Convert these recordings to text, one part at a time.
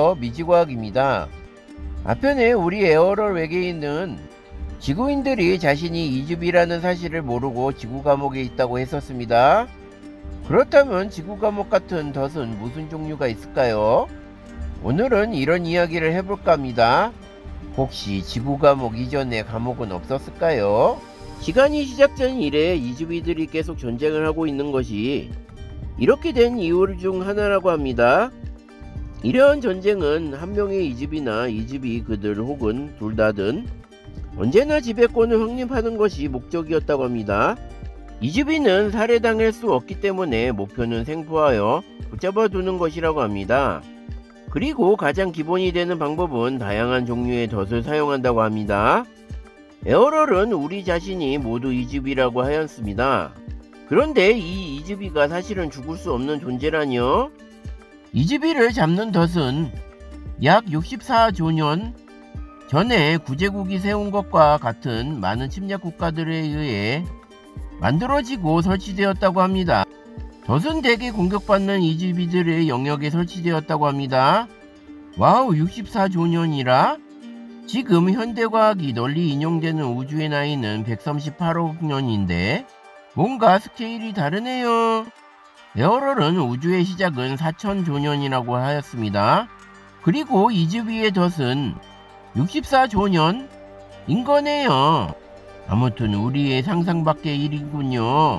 더 미지과학입니다. 한편에 우리 에어럴 외계인은 지구인들이 자신이 이주비라는 사실을 모르고 지구 감옥에 있다고 했었습니다. 그렇다면 지구 감옥 같은 덫은 무슨 종류가 있을까요? 오늘은 이런 이야기를 해볼까 합니다. 혹시 지구 감옥 이전에 감옥은 없었을까요? 시간이 시작된 이래 이주비들이 계속 전쟁을 하고 있는 것이 이렇게 된 이유 중 하나라고 합니다. 이러한 전쟁은 한 명의 이주비나 이주비 그들 혹은 둘 다든 언제나 지배권을 확립하는 것이 목적이었다고 합니다. 이주비는 살해당할 수 없기 때문에 목표는 생포하여 붙잡아 두는 것이라고 합니다. 그리고 가장 기본이 되는 방법은 다양한 종류의 덫을 사용한다고 합니다. 에어럴은 우리 자신이 모두 이주비라고 하였습니다. 그런데 이 이주비가 사실은 죽을 수 없는 존재라니요? 이주비를 잡는 덫은 약 64조 년 전에 구제국이 세운 것과 같은 많은 침략 국가들에 의해 만들어지고 설치되었다고 합니다. 덫은 대개 공격받는 이주비들의 영역에 설치되었다고 합니다. 와우, 64조 년이라? 지금 현대과학이 널리 인용되는 우주의 나이는 138억 년인데 뭔가 스케일이 다르네요. 에어럴은 우주의 시작은 4000조 년이라고 하였습니다. 그리고 이주비의 덫은 64조 년인 거네요. 아무튼 우리의 상상 밖의 일이군요.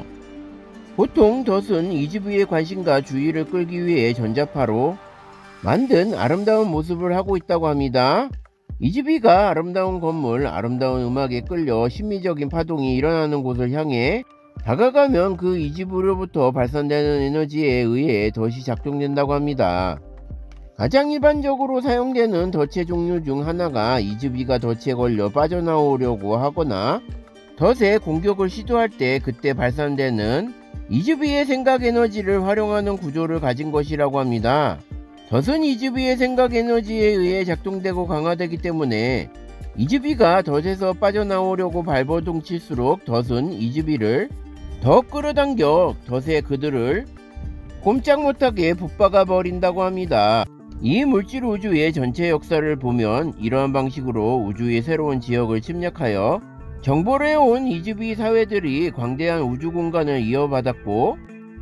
보통 덫은 이주비의 관심과 주의를 끌기 위해 전자파로 만든 아름다운 모습을 하고 있다고 합니다. 이주비가 아름다운 건물, 아름다운 음악에 끌려 심미적인 파동이 일어나는 곳을 향해 다가가면 그 이주비로부터 발산되는 에너지에 의해 덫이 작동된다고 합니다. 가장 일반적으로 사용되는 덫의 종류 중 하나가 이주비가 덫에 걸려 빠져나오려고 하거나 덫의 공격을 시도할 때 그때 발산되는 이주비의 생각 에너지를 활용하는 구조를 가진 것이라고 합니다. 덫은 이주비의 생각 에너지에 의해 작동되고 강화되기 때문에 이주비가 덫에서 빠져나오려고 발버둥 칠수록 덫은 이주비를 더 끌어당겨 덫에 그들을 꼼짝 못하게 붙박아 버린다고 합니다. 이 물질 우주의 전체 역사를 보면 이러한 방식으로 우주의 새로운 지역을 침략하여 정보를 해온 이주비 사회들이 광대한 우주 공간을 이어받았고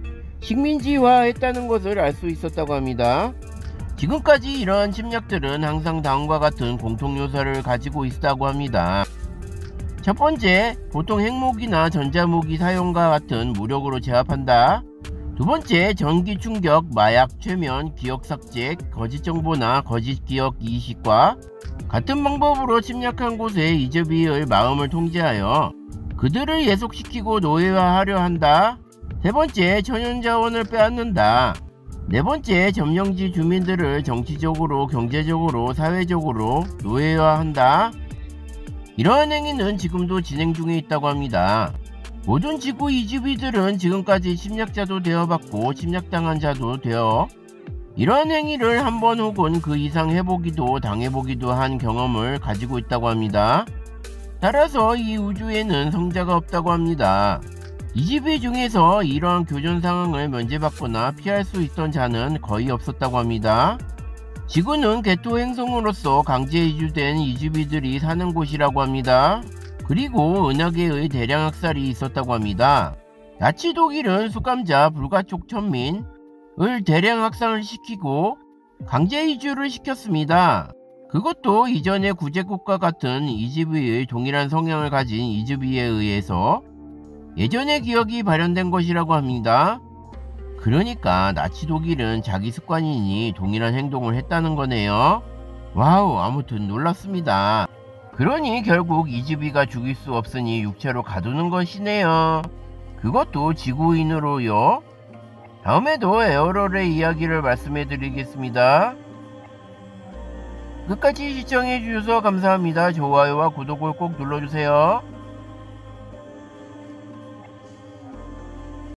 식민지화했다는 것을 알 수 있었다고 합니다. 지금까지 이러한 침략들은 항상 다음과 같은 공통 요소를 가지고 있다고 합니다. 첫 번째, 보통 핵무기나 전자무기 사용과 같은 무력으로 제압한다. 두 번째, 전기 충격, 마약, 최면, 기억 삭제, 거짓 정보나 거짓 기억 이식과 같은 방법으로 침략한 곳의 이주비의 마음을 통제하여 그들을 예속시키고 노예화하려 한다. 세 번째, 천연자원을 빼앗는다. 네 번째, 점령지 주민들을 정치적으로, 경제적으로, 사회적으로 노예화한다. 이러한 행위는 지금도 진행 중에 있다고 합니다. 모든 지구 이주비들은 지금까지 침략자도 되어봤고 침략당한 자도 되어 이러한 행위를 한 번 혹은 그 이상 해보기도 당해보기도 한 경험을 가지고 있다고 합니다. 따라서 이 우주에는 성자가 없다고 합니다. 이주비 중에서 이러한 교전 상황을 면제받거나 피할 수 있던 자는 거의 없었다고 합니다. 지구는 개토 행성으로서 강제 이주된 이주비들이 사는 곳이라고 합니다. 그리고 은하계의 대량 학살이 있었다고 합니다. 나치 독일은 수감자 불가촉 천민을 대량 학살을 시키고 강제 이주를 시켰습니다. 그것도 이전의 구제국과 같은 이주비의 동일한 성향을 가진 이주비에 의해서 예전의 기억이 발현된 것이라고 합니다. 그러니까 나치 독일은 자기 습관이니 동일한 행동을 했다는 거네요. 와우, 아무튼 놀랍습니다. 그러니 결국 이주비가 죽일 수 없으니 육체로 가두는 것이네요. 그것도 지구인으로요. 다음에도 에어럴의 이야기를 말씀해 드리겠습니다. 끝까지 시청해 주셔서 감사합니다. 좋아요와 구독을 꼭 눌러주세요.